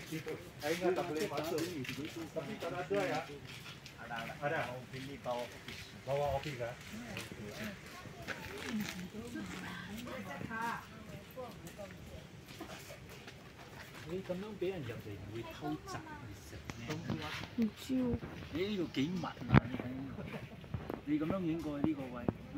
應該特別masuk. Tapi kalau ada ya? Ada. Pilih bawa office. Bawa office kan? 你咁樣俾人入嚟會偷襲你食咩？ 唔知喎。 你呢度幾密啊？你咁樣影過去呢個位。